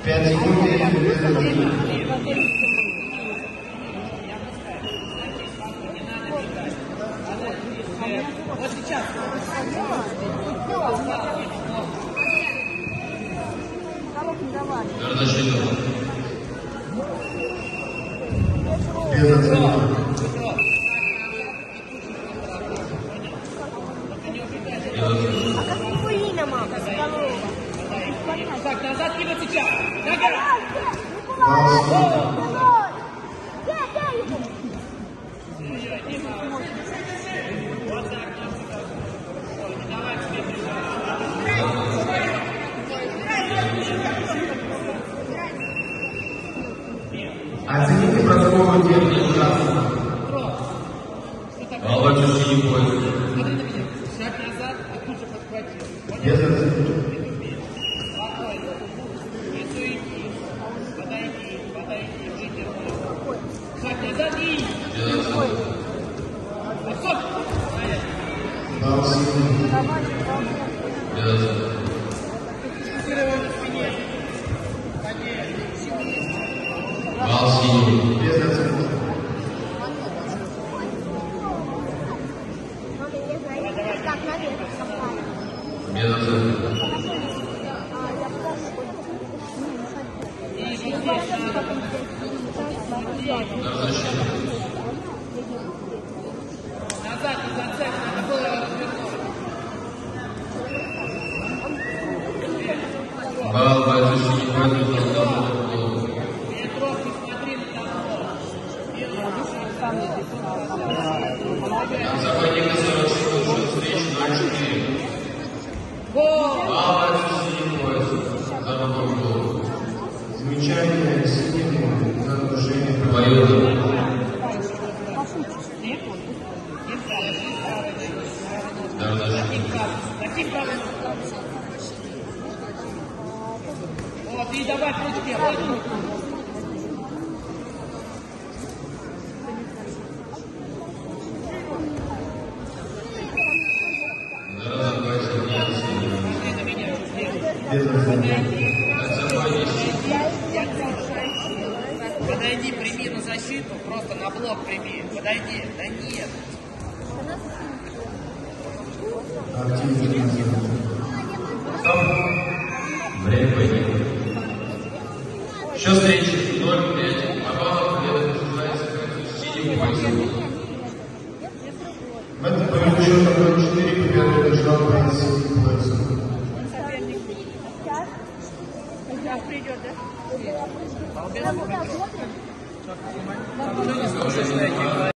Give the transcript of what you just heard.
5 секунд и вот сейчас. без оценки. А как его имя, мама? Так, назад кидать сейчас. Нога. Оцените просмотр техники ужасно. Володя не пользуется. Смотри на меня. Шаг назад и тут же подхватил. Без оценки. Спокойно. Не суетись. Подойди, выдержи. Шаг назад и... Стоп! Бал сильный. Фиксировай на спине. Поднять. Бал синий. Без оценки. Как наверх попали. Без оценки. Назад, не зацепь, надо было развернуть. Бал батюшки не пользуется. Петров, не смотри на табло. Там законника 46 встречи 0-4. Гол! Бал батюшки не пользуется. За голову. Замечание синему за нарушение права. Поехали. Таким правильно. Вот, и давай к ручке. Смотри на меня. Без оценки. Подойди, прими на защиту, просто на блок прими. Подойди. Да нет. Активно. Время пойдет. Счет встречи 0-5. А баллов победа присуждается синему пользу. В этом поединке счет такой 4 победы держал принц синий пользу. Сейчас придет, да? Уже не слушай, что я тебе говорю.